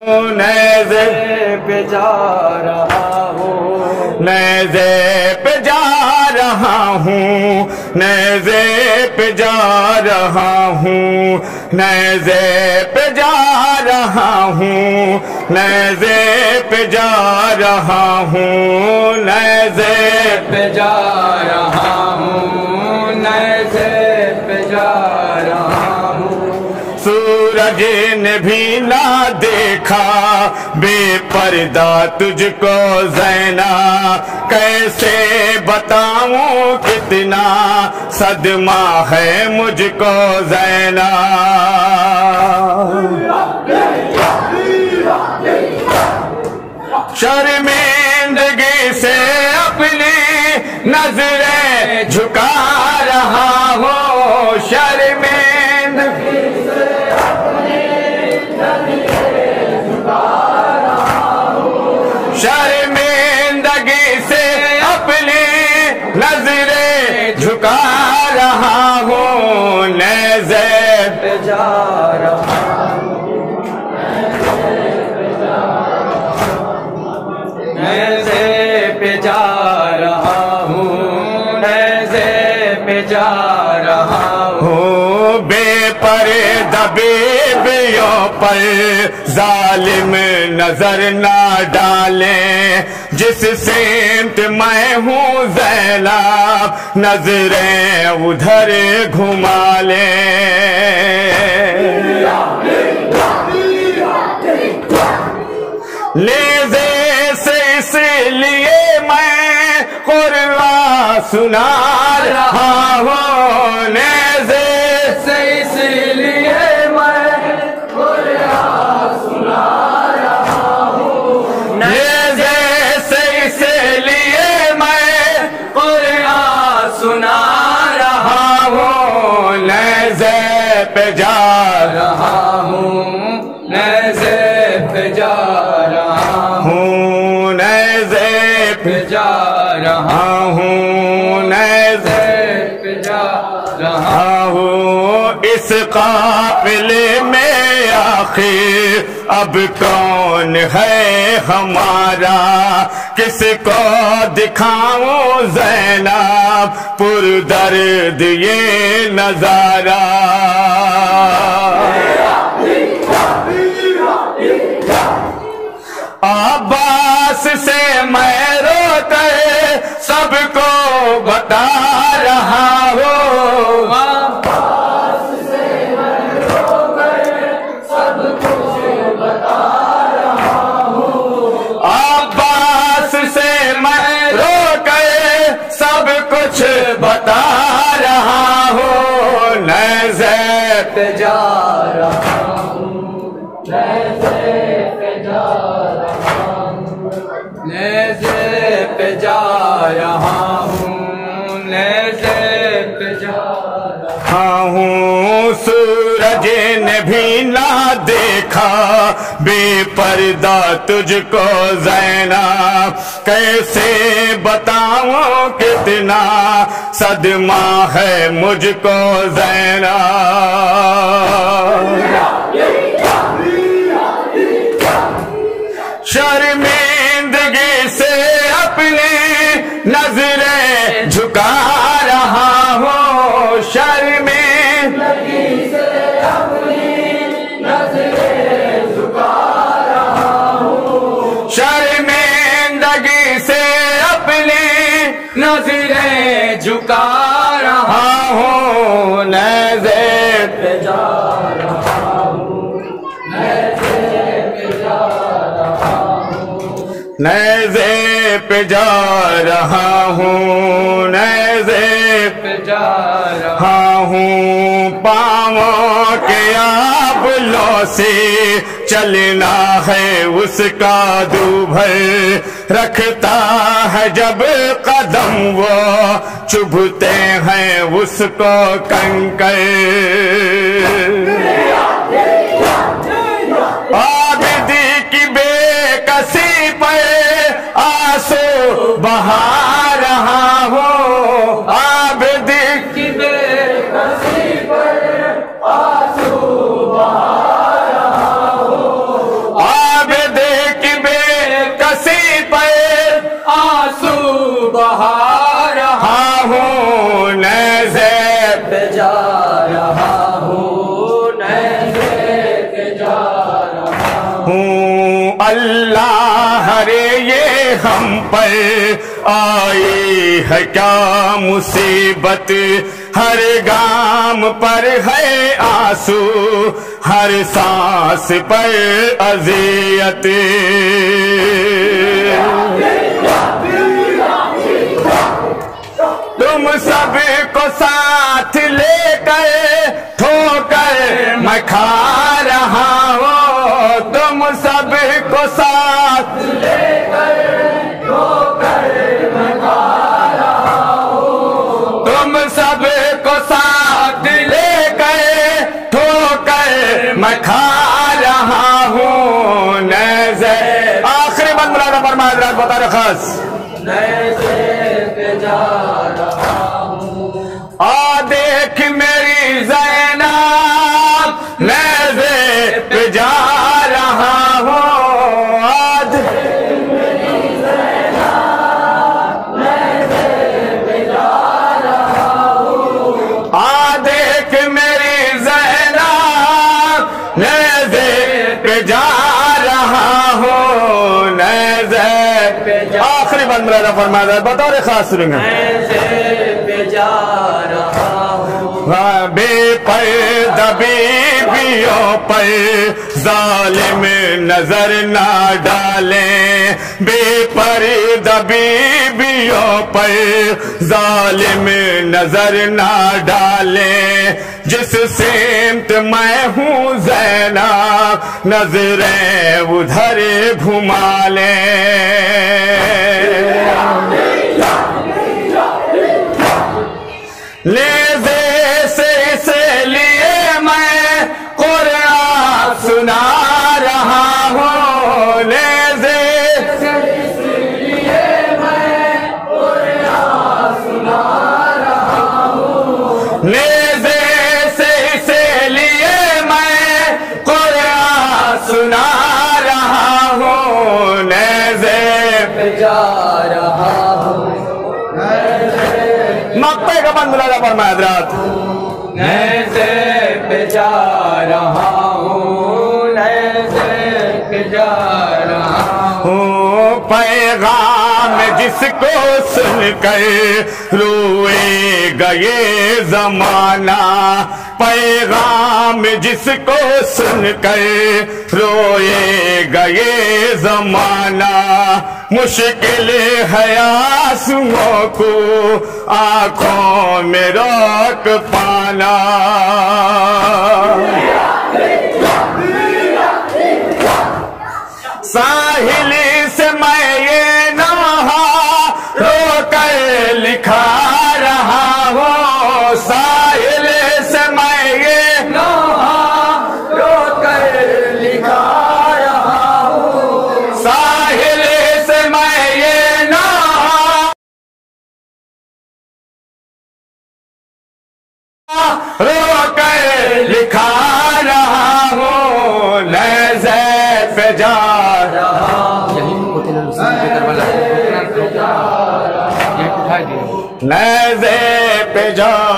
नेज़े पे जा रहा हूँ, नेज़े पे जा रहा हूँ, नेज़े पे जा रहा हूँ, नेज़े पे जा रहा हूँ, नेज़े पे जा रहा हूँ, नेज़े पे जा रहा हूँ, नेज़े पे जा रहा हूँ। सूरज ने भी ना देखा बेपर्दा तुझको ज़ैना, कैसे बताऊं कितना सदमा है मुझको ज़ैना। शर्मिंदगी से अपनी नजरें झुका रहा हूँ, शर्मिंदगी से अपनी नजरें झुका रहा हूँ, शर्मिंदगी से अपनी नजरें झुका रहा हूँ, नेज़े पे जा रहा हूँ, नेज़े पे जा रहा हूँ, नेज़े पे जा रहा हूँ। बेपर्दा बेबियों पर जालिम नजर ना डालें, जिस सेंट मैं हूँ ज़ैनब नजरें उधर घुमा लें। नेज़े से इसलिए मैं कुरान सुना रहा हूँ, नेज़े से इसलिए मैं कुरान सुना रहा हूँ, नेज़े से इसलिए मैं कुरान सुना रहा हूँ, नेज़े पे जा रहा हूँ, नेज़े पे जा रहा हूँ, नेज़े पे जा रहा हूँ, नेज़े पे जा रहा हूँ। इस काफिले में आखिर अब कौन है हमारा, किसको दिखाऊं ज़ैनब पुरदर्द ये नजारा। अब्बास से मैं रोकर सबको बता रहा हूँ, अब्बास से मैं रोकर सबको बता रहा हूँ, अब्बास से मैं रोकर सब कुछ बता रहा हूँ, नेज़े पे जा रहा हूँ, नेज़े पे जा रहा हूँ, नेज़े पे जा रहा हूँ, नेज़े पे जा रहा हूँ। सूरज ने भी ना देखा बेपर्दा तुझको ज़ैनब, कैसे बताऊं कितना सदमा है मुझको ज़ैनब। शर्मिंदगी से अपनी नजरें झुका रहा हूँ, शर्मिंदगी से अपनी नजरें झुका रहा हूँ, शर्मिंदगी से अपनी नजरें झुका रहा हूँ, नेज़े पे जा रहा हूँ, नेज़े पे जा रहा हूँ, नेज़े पे जा रहा हूँ, नेज़े पे जा रहा हूँ। पाँवों के आबलों से चलना है उसका दूभर, रखता है जब कदम वो चुभते हैं उसको कंकर। आबिदी की बेकसी पर आंसू बहा रहा हूँ, आबिदी की बेकसी पर आंसू बहा रहा हूँ, हूँ। अल्लाह रे ये हम पर आई है क्या मुसीबत, हर गाम पर है आंसू, हर सांस पर अज़ियत। तुम सबको साथ लेकर ठोकर मैं खा रहा हूँ, तुम सबको साथ लेकर ठोकर मैं खा रहा हूँ, तुम सबको साथ लेकर ठोकर मैं खा रहा हूँ। नज़र आखिरी बंद मुलाज़ा फरमाए हज़रात बता रहे खास पे जा रहा हूँ। आ देख मेरी ज़ैनब नेज़े पे जा रहा हूँ, आज मेरी ज़ैनब नेज़े पे जा रहा हूँ। आ देख मेरी ज़ैनब नेज़े पे जा रहा हूँ, नेज़े पे जा। आखिरी बंद मुलाज़ा फरमाया बतौर खास सुनेंगे। पे जा रहा हूँ बेपर्दा बीवियों पर जालिम नजर ना डालें, बेपर्दा बीवियों पर जालिम नजर ना डालें। जिस सिमत मैं हूँ ज़ैनब नजरें उधर घुमा लें। नेज़े से इसलिए मैं कुरान सुना रहा हूँ, नेज़े से इसलिए मैं कुरान सुना रहा हूँ, नेज़े से इसलिए मैं कुरान सुना रहा हूँ, नेज़े पे जा रहा हूँ। मक्के का बंद मुलाज़ा फरमाए हज़रात। नेज़े पे जा रहा हूँ, नेज़े पे जा रहा हूँ। पैगाम जिसको सुनकर रोएगा ये ज़माना, पैगाम जिसको सुनकर रोएगा ये ज़माना। मुश्किल है आंसुओं को आँखों में रोक पाना। साहिल से मैं ये नहा रोकर लिखा रहा हूँ, साहिल से मैं ये नहा रोकर लिखा रहा हूँ, साहिल से मैं ये नहा रोकर लिखा रहा हूँ। नेज़े पे जा रहा नेज़े पे जा